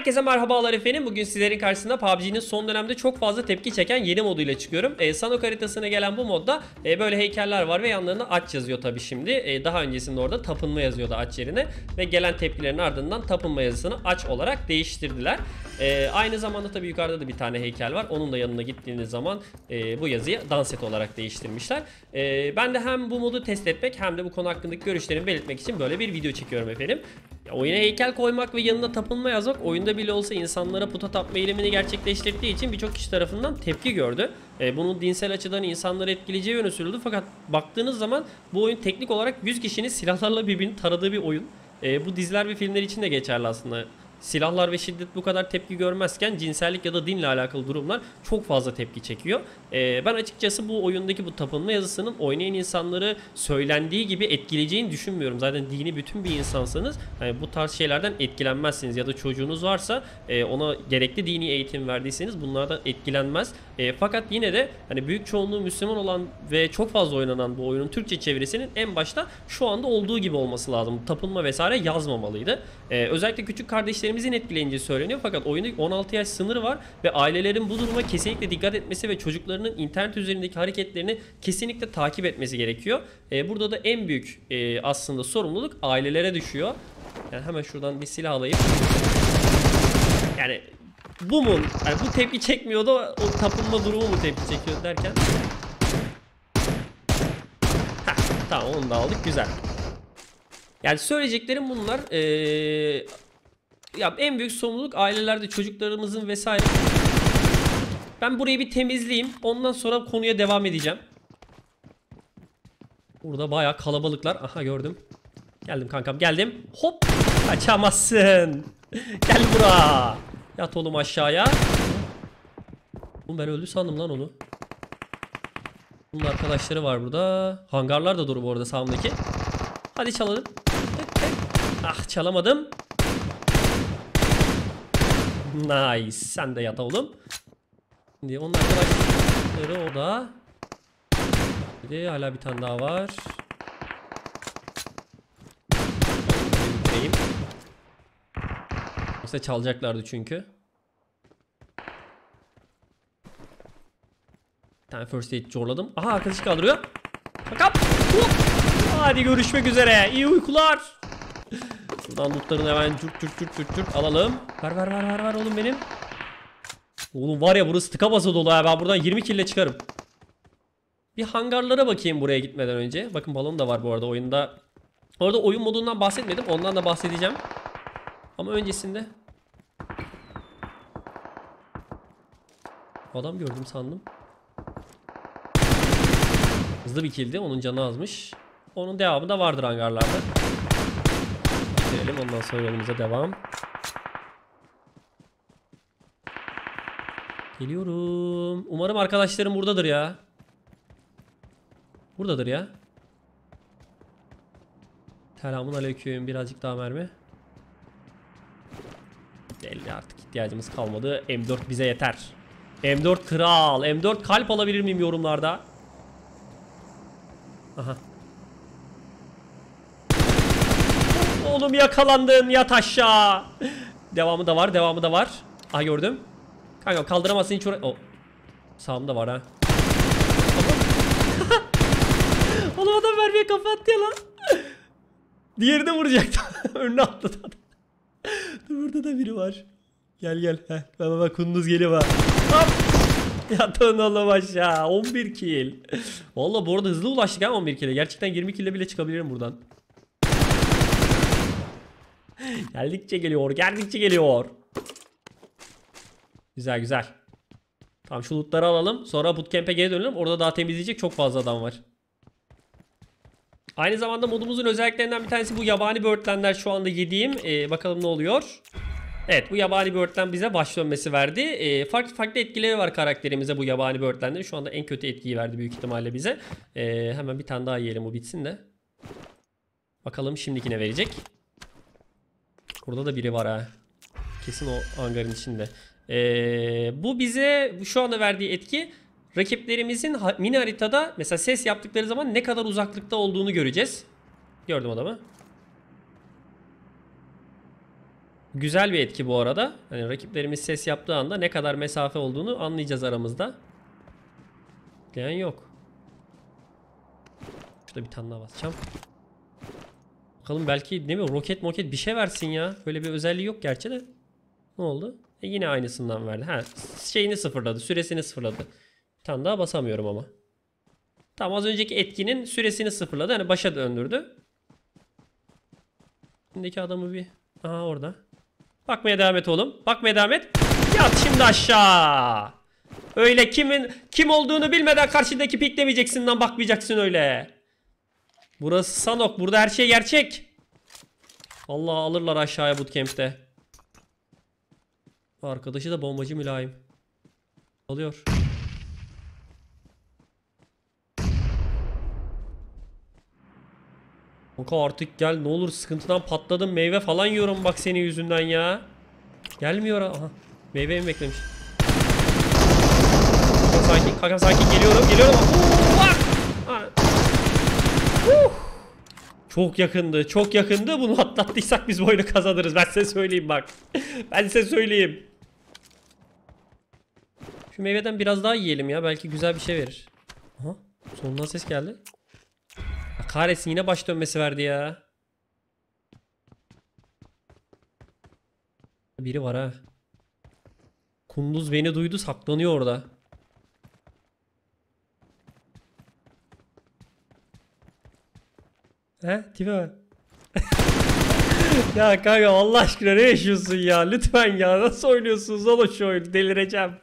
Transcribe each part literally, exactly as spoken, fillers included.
Herkese merhabalar efendim. Bugün sizlerin karşısında P U B G'nin son dönemde çok fazla tepki çeken yeni moduyla çıkıyorum. E, Sanhok haritasına gelen bu modda e, böyle heykeller var ve yanlarına aç yazıyor tabi şimdi. E, daha öncesinde orada tapınma yazıyordu aç yerine. Ve gelen tepkilerin ardından tapınma yazısını aç olarak değiştirdiler. E, aynı zamanda tabi yukarıda da bir tane heykel var. Onun da yanına gittiğiniz zaman e, bu yazıyı dans et olarak değiştirmişler. E, ben de hem bu modu test etmek hem de bu konu hakkındaki görüşlerimi belirtmek için böyle bir video çekiyorum efendim. Ya, oyuna heykel koymak ve yanına tapınma yazmak oyunda bile olsa insanlara puta tapma eylemini gerçekleştirdiği için birçok kişi tarafından tepki gördü. E, bunun dinsel açıdan insanları etkileyeceği yöne sürüldü. Fakat baktığınız zaman bu oyun teknik olarak yüz kişinin silahlarla birbirini taradığı bir oyun. E, bu diziler ve filmler için de geçerli aslında. Silahlar ve şiddet bu kadar tepki görmezken cinsellik ya da dinle alakalı durumlar çok fazla tepki çekiyor. Ee, ben açıkçası bu oyundaki bu tapınma yazısının oynayan insanları söylendiği gibi etkileyeceğini düşünmüyorum. Zaten dini bütün bir insansanız hani bu tarz şeylerden etkilenmezsiniz ya da çocuğunuz varsa e, ona gerekli dini eğitim verdiyseniz bunlardan etkilenmez. E, fakat yine de hani büyük çoğunluğu Müslüman olan ve çok fazla oynanan bu oyunun Türkçe çevirisinin en başta şu anda olduğu gibi olması lazım. Tapınma vesaire yazmamalıydı. E, özellikle küçük kardeşlerim etkileneceği söyleniyor fakat oyunda on altı yaş sınırı var ve ailelerin bu duruma kesinlikle dikkat etmesi ve çocuklarının internet üzerindeki hareketlerini kesinlikle takip etmesi gerekiyor. Ee, burada da en büyük e, aslında sorumluluk ailelere düşüyor. Yani hemen şuradan bir silah alayım. Yani bu mu? Yani bu tepki çekmiyor da o tapınma durumu mu tepki çekiyor derken. Heh, tamam onu da aldık, güzel. Yani söyleyeceklerim bunlar. Eee... Ya en büyük sorumluluk ailelerde, çocuklarımızın vesaire. Ben burayı bir temizleyeyim. Ondan sonra konuya devam edeceğim. Burada bayağı kalabalıklar. Aha gördüm. Geldim kankam, geldim. Hop! Kaçamazsın. Gel buraya. Yat oğlum aşağıya. Oğlum ben öldü sandım lan onu. Bunun arkadaşları var burada. Hangarlar da duru bu arada sağımdaki. Hadi çalalım. Ah çalamadım. Nice. Sen de yat oğlum. Şimdi onun arkadaşları orada. Şimdi hala bir tane daha var. Bitireyim. Yoksa çalacaklardı çünkü. Bir tane first aid zorladım. Aha arkadaşı kaldırıyor. Bakalım. Hadi görüşmek üzere. İyi uykular. Buradan lootlarını hemen cürt cürt cürt cürt cürt alalım. Ver ver ver ver ver oğlum benim. Oğlum var ya burası tıka basa dolu ya. Ben buradan yirmi kill ile çıkarım. Bir hangarlara bakayım buraya gitmeden önce. Bakın balon da var bu arada oyunda. Orada oyun modundan bahsetmedim. Ondan da bahsedeceğim. Ama öncesinde adam gördüm sandım. Hızlı bir killdi. Onun canı azmış. Onun devamı da vardır hangarlarda. Bitirelim. Ondan sonra yolumuza devam. Geliyorum. Umarım arkadaşlarım buradadır ya. Buradadır ya. Selamun aleyküm. Birazcık daha mermi. Belli artık ihtiyacımız kalmadı. M dört bize yeter. M dört kral. M dört kalp alabilir miyim yorumlarda? Aha. Oğlum yakalandın, yat aşağı. Devamı da var, devamı da var. Aha gördüm. Kanka kaldıramazsın hiç oraya. Oh. Sağımda var ha. Oğlum adam vermeye kafa attı ya lan. Diğerini vuracaktı. Önüne atladı adam. Burada da biri var. Gel gel. Heh. Bak bak kunduz geliyor bak. Hop. Yatın oğlum aşağı. on bir kill. Vallahi bu arada hızlı ulaştık ha on bir kill'e. Gerçekten yirmi kill'e bile çıkabilirim buradan. Geldikçe geliyor, geldikçe geliyor. Güzel güzel. Tamam şu lootları alalım. Sonra bootcamp'e geri dönelim. Orada daha temizleyecek çok fazla adam var. Aynı zamanda modumuzun özelliklerinden bir tanesi bu yabani böğürtlenler şu anda yediğim. Ee, bakalım ne oluyor. Evet bu yabani böğürtlen bize baş dönmesi verdi. Ee, farklı farklı etkileri var karakterimize bu yabani böğürtlenlerin. Şu anda en kötü etkiyi verdi büyük ihtimalle bize. Ee, hemen bir tane daha yiyelim bu bitsin de. Bakalım şimdiki ne verecek. Burada da biri var ha. Kesin o hangarın içinde. Ee, bu bize şu anda verdiği etki rakiplerimizin mini haritada mesela ses yaptıkları zaman ne kadar uzaklıkta olduğunu göreceğiz. Gördüm adamı. Güzel bir etki bu arada. Hani rakiplerimiz ses yaptığı anda ne kadar mesafe olduğunu anlayacağız aramızda. Gelen yok. Şurada bir tane daha basacağım. Bakalım belki ne mi roket moket bir şey versin ya. Böyle bir özelliği yok gerçi de. Ne oldu? E yine aynısından verdi. Ha, şeyini sıfırladı. Süresini sıfırladı. Bir tane daha basamıyorum ama. Tamam, az önceki etkinin süresini sıfırladı. Hani başa döndürdü. Şimdiki adamı bir... Aha orada. Bakmaya devam et oğlum. Bakmaya devam et. Yat şimdi aşağı. Öyle kimin kim olduğunu bilmeden karşıdaki piklemeyeceksin lan, bakmayacaksın öyle. Burası Sanok. Burada her şey gerçek. Allah, alırlar aşağıya bootcamp'te. Arkadaşı da bombacı mülayim. Alıyor. Kanka artık gel ne olur, sıkıntıdan patladım, meyve falan yiyorum bak senin yüzünden ya. Gelmiyor. Aha. Meyve mi beklemiş? Kanka sakin, kanka sakin, geliyorum geliyorum. Uh! Çok yakındı, çok yakındı. Bunu atlattıysak biz bu oyunu kazanırız. Ben size söyleyeyim bak. Ben size söyleyeyim. Şu meyveden biraz daha yiyelim ya. Belki güzel bir şey verir. Aha. Solundan ses geldi. Ya kahretsin, yine baş dönmesi verdi ya. Biri var ha. Kunduz beni duydu, saklanıyor orada. He? Tipe bak. Ya kanka Allah aşkına ne yaşıyorsun ya? Lütfen ya, nasıl oynuyorsunuz oğlum şu oyunu? Delireceğim.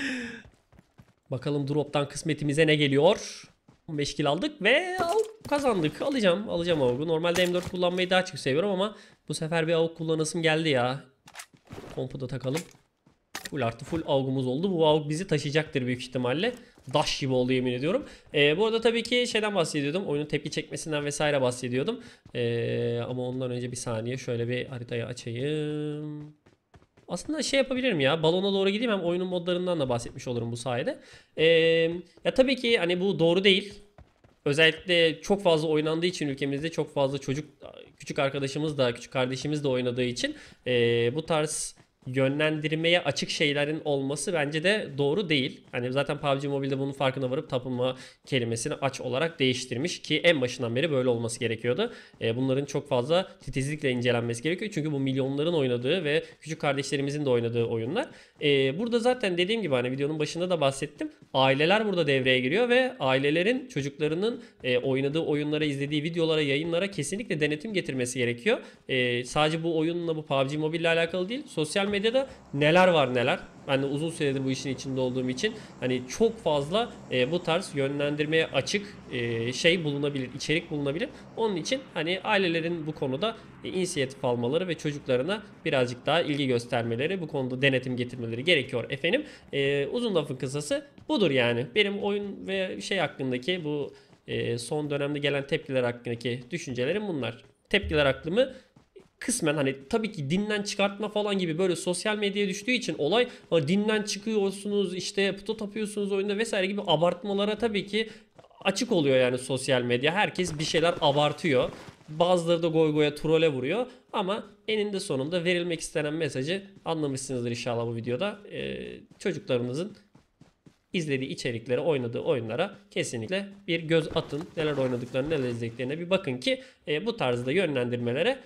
Bakalım drop'tan kısmetimize ne geliyor? on beş kill aldık ve avuk kazandık. Alacağım, alacağım avuku. Normalde M dört kullanmayı daha çok seviyorum ama bu sefer bir avuk kullanasım geldi ya. Kompu da takalım. Full artı full avgumuz oldu. Bu avuk bizi taşıyacaktır büyük ihtimalle. Daş gibi oldu yemin ediyorum. Ee, bu arada tabii ki şeyden bahsediyordum. Oyunun tepki çekmesinden vesaire bahsediyordum. Ee, ama ondan önce bir saniye şöyle bir haritayı açayım. Aslında şey yapabilirim ya. Balona doğru gideyim, hem oyunun modlarından da bahsetmiş olurum bu sayede. Ee, ya tabii ki hani bu doğru değil. Özellikle çok fazla oynandığı için ülkemizde çok fazla çocuk, küçük arkadaşımız da küçük kardeşimiz de oynadığı için ee, bu tarz yönlendirmeye açık şeylerin olması bence de doğru değil. Hani zaten P U B G Mobile'de bunun farkına varıp tapınma kelimesini aç olarak değiştirmiş ki en başından beri böyle olması gerekiyordu. E, bunların çok fazla titizlikle incelenmesi gerekiyor. Çünkü bu milyonların oynadığı ve küçük kardeşlerimizin de oynadığı oyunlar. E, burada zaten dediğim gibi hani videonun başında da bahsettim. Aileler burada devreye giriyor ve ailelerin çocuklarının e, oynadığı oyunlara, izlediği videolara, yayınlara kesinlikle denetim getirmesi gerekiyor. E, sadece bu oyunla, bu P U B G Mobile ile alakalı değil. Sosyal medya medyada neler var neler. Ben de uzun süredir bu işin içinde olduğum için hani çok fazla e, bu tarz yönlendirmeye açık e, şey bulunabilir, içerik bulunabilir. Onun için hani ailelerin bu konuda e, inisiyatif almaları ve çocuklarına birazcık daha ilgi göstermeleri, bu konuda denetim getirmeleri gerekiyor efendim. E, uzun lafın kısası budur yani. Benim oyun ve şey hakkındaki bu e, son dönemde gelen tepkiler hakkındaki düşüncelerim bunlar. Tepkiler aklımı kısmen hani tabii ki dinden çıkartma falan gibi böyle sosyal medyaya düştüğü için olay, hani dinden çıkıyorsunuz işte puto tapıyorsunuz oyunda vesaire gibi abartmalara tabii ki açık oluyor yani sosyal medya. Herkes bir şeyler abartıyor. Bazıları da goy goya trole vuruyor ama eninde sonunda verilmek istenen mesajı anlamışsınızdır inşallah bu videoda. Ee, çocuklarınızın izlediği içeriklere, oynadığı oyunlara kesinlikle bir göz atın. Neler oynadıklarını, neler izlediklerine bir bakın ki e, bu tarzda yönlendirmelere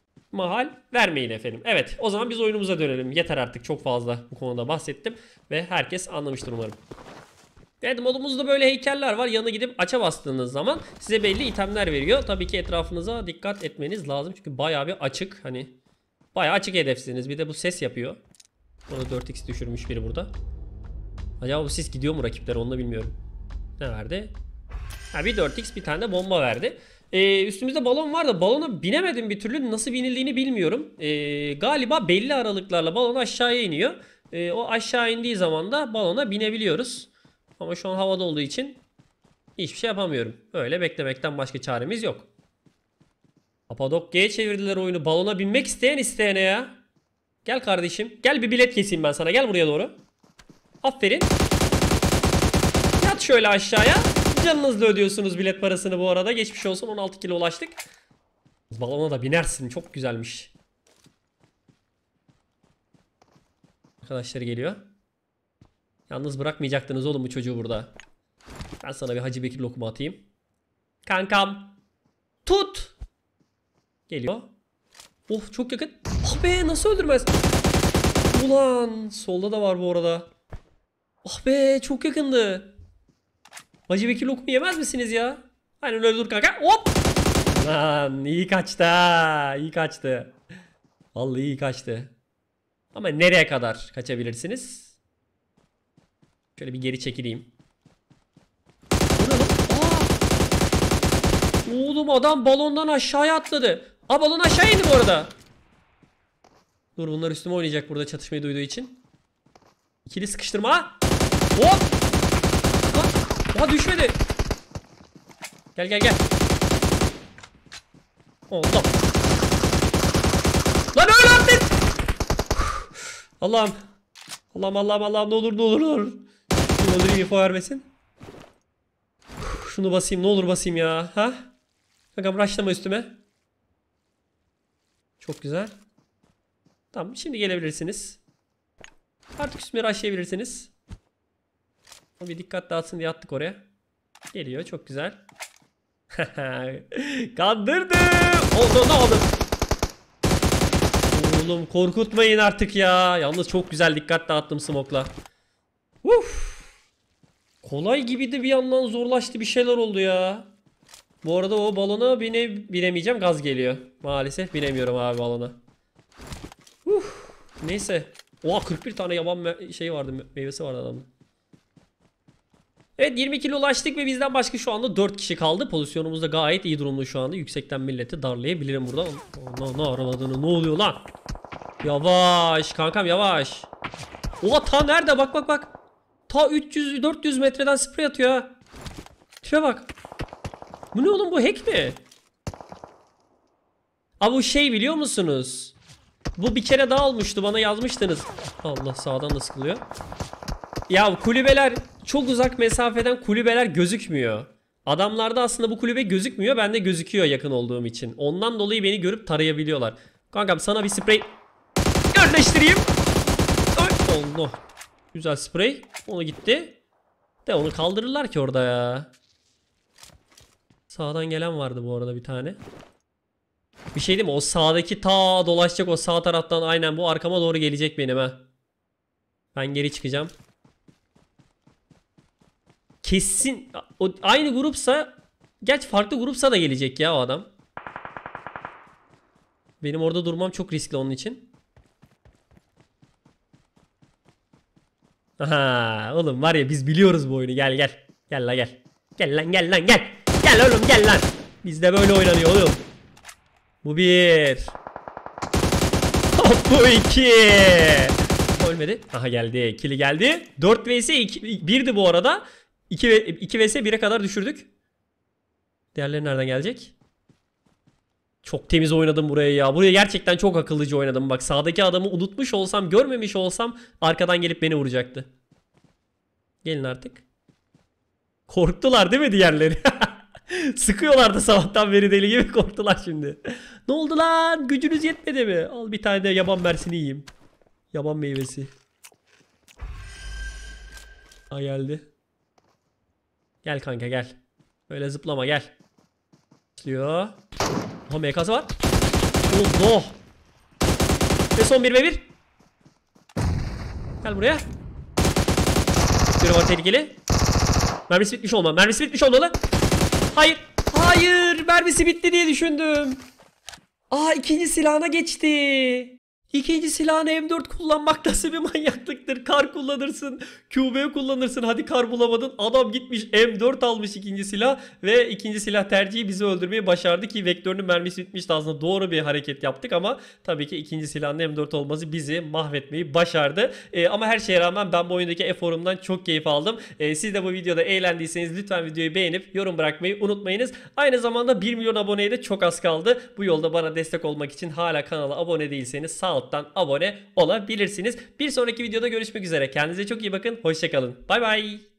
mahal vermeyin efendim. Evet, o zaman biz oyunumuza dönelim. Yeter artık, çok fazla bu konuda bahsettim ve herkes anlamıştır umarım. Evet, modumuzda böyle heykeller var. Yanına gidip aç'a bastığınız zaman size belli itemler veriyor. Tabii ki etrafınıza dikkat etmeniz lazım. Çünkü bayağı bir açık, hani bayağı açık hedefsiniz. Bir de bu ses yapıyor. Orada dört x düşürmüş biri burada. Acaba bu ses gidiyor mu rakiplere, onu da bilmiyorum. Ne verdi? Ha, bir dört x bir tane de bomba verdi. Ee, üstümüzde balon var da balona binemedim bir türlü. Nasıl binildiğini bilmiyorum. Ee, galiba belli aralıklarla balon aşağıya iniyor. Ee, o aşağı indiği zaman da balona binebiliyoruz. Ama şu an havada olduğu için hiçbir şey yapamıyorum. Öyle beklemekten başka çaremiz yok. Kapadokya'ya çevirdiler oyunu. Balona binmek isteyen isteyene ya. Gel kardeşim. Gel bir bilet keseyim ben sana. Gel buraya doğru. Aferin. Yat şöyle aşağıya. Canınızla ödüyorsunuz bilet parasını bu arada. Geçmiş olsun, on altı kilo ulaştık. Balona da binersin. Çok güzelmiş. Arkadaşları geliyor. Yalnız bırakmayacaktınız oğlum bu çocuğu burada. Ben sana bir Hacı Bekir lokumu atayım. Kankam. Tut. Geliyor. Oh çok yakın. Ah be nasıl öldürmez? Ulan solda da var bu arada. Ah be çok yakındı. Hacı Bekir lokumu yemez misiniz ya? Aynen öyle dur kanka. Hop. Lan iyi kaçtı ha. İyi kaçtı. Vallahi iyi kaçtı. Ama nereye kadar kaçabilirsiniz? Şöyle bir geri çekileyim. Bu ne lan? Aa! Oğlum adam balondan aşağıya atladı. Aa balon aşağı indi bu arada. Dur bunlar üstüme oynayacak burada çatışmayı duyduğu için. İkili sıkıştırma. Hop. Daha düşmedi. Gel gel gel. Oldu. Lan öyle atlet. Allah'ım. Allah'ım Allah'ım Allah'ım ne olur ne olur ne olur. Şunu öldüreyim info vermesin. Şunu basayım ne olur basayım ya. Ha? Kankam rushlama üstüme. Çok güzel. Tamam şimdi gelebilirsiniz. Artık üstüme rushlayabilirsiniz. Bir dikkat dağıtsın diye attık oraya. Geliyor çok güzel. Kandırdım. Oldu ne oldu? Oğlum korkutmayın artık ya. Yalnız çok güzel dikkat dağıttım smoke'la. Uf. Kolay gibiydi bir yandan zorlaştı bir şeyler oldu ya. Bu arada o balona bine, binemeyeceğim gaz geliyor. Maalesef binemiyorum abi balona. Uf. Neyse. Oha kırk bir tane yaban şey vardı meyvesi vardı adamda. Evet yirmi kilo ulaştık ve bizden başka şu anda dört kişi kaldı. Pozisyonumuz da gayet iyi durumda şu anda. Yüksekten milleti darlayabilirim burada. Ne, ne araladığını ne oluyor lan? Yavaş kankam yavaş. Oha ta nerede bak bak bak. Ta üç yüz dört yüz metreden sprey atıyor ha. Şuraya bak. Bu ne oğlum bu hack mi? Abi bu şey biliyor musunuz? Bu bir kere daha olmuştu bana yazmıştınız. Allah sağdan da sıkılıyor. Ya kulübeler çok uzak mesafeden kulübeler gözükmüyor. Adamlarda aslında bu kulübe gözükmüyor. Bende gözüküyor yakın olduğum için. Ondan dolayı beni görüp tarayabiliyorlar. Kankam sana bir sprey yerleştireyim. Allah. Güzel sprey. Onu gitti. De onu kaldırırlar ki orada ya. Sağdan gelen vardı bu arada bir tane. Bir şey değil mi? O sağdaki ta dolaşacak o sağ taraftan aynen bu arkama doğru gelecek benim ha. Ben geri çıkacağım. Kesin o aynı grupsa gerçi farklı grupsa da gelecek ya o adam. Benim orada durmam çok riskli onun için. Aha oğlum var ya biz biliyoruz bu oyunu gel gel. Gel la gel. Gel lan gel lan gel. Gel oğlum gel lan. Bizde böyle oynanıyor oğlum. Bu bir. Hop bu iki. Ölmedi. Aha geldi. Kili geldi. dört vs birdi bu arada. iki vs bire kadar düşürdük. Diğerleri nereden gelecek? Çok temiz oynadım buraya ya. Buraya gerçekten çok akıllıca oynadım. Bak sağdaki adamı unutmuş olsam, görmemiş olsam arkadan gelip beni vuracaktı. Gelin artık. Korktular değil mi diğerleri? Sıkıyorlardı sabahtan beri deli gibi korktular şimdi. Ne oldu lan? Gücünüz yetmedi mi? Al bir tane de yaban mersini yiyeyim. Yaban meyvesi. Ha geldi. Gel kanka gel. Böyle zıplama gel. Başlıyor. Aha M K'sı var. Allah. Ve son bir ve bir. Gel buraya. Bir var tehlikeli. Mermisi bitmiş olmalı. Mermisi bitmiş olmalı. Hayır. Hayır. Mermisi bitti diye düşündüm. Aa ikinci silahına geçti. İkinci silahını M dört kullanmak nasıl bir manyaklıktır. Kar kullanırsın. Q B kullanırsın. Hadi kar bulamadın. Adam gitmiş M dört almış ikinci silah. Ve ikinci silah tercihi bizi öldürmeyi başardı ki vektörünün mermisi bitmişti. Aslında doğru bir hareket yaptık ama tabii ki ikinci silahın M dört olması bizi mahvetmeyi başardı. Ee, ama her şeye rağmen ben bu oyundaki eforumdan çok keyif aldım. Ee, siz de bu videoda eğlendiyseniz lütfen videoyu beğenip yorum bırakmayı unutmayınız. Aynı zamanda bir milyon aboneye de çok az kaldı. Bu yolda bana destek olmak için hala kanala abone değilseniz sağ alttan abone olabilirsiniz. Bir sonraki videoda görüşmek üzere. Kendinize çok iyi bakın. Hoşçakalın. Bay bay.